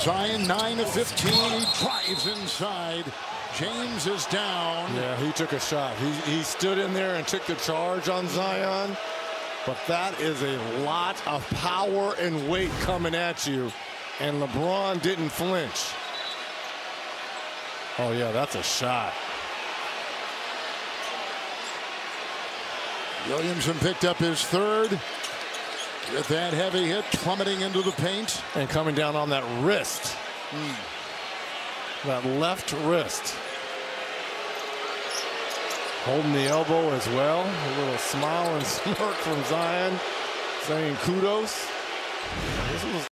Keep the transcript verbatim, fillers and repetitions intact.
Zion nine of fifteen. He drives inside. James is down. Yeah, he took a shot. He, he stood in there and took the charge on Zion. But that is a lot of power and weight coming at you. And LeBron didn't flinch. Oh, yeah, that's a shot. Williamson picked up his third. With that heavy hit plummeting into the paint. And coming down on that wrist. Mm. That left wrist. Holding the elbow as well. A little smile and smirk from Zion saying kudos. This was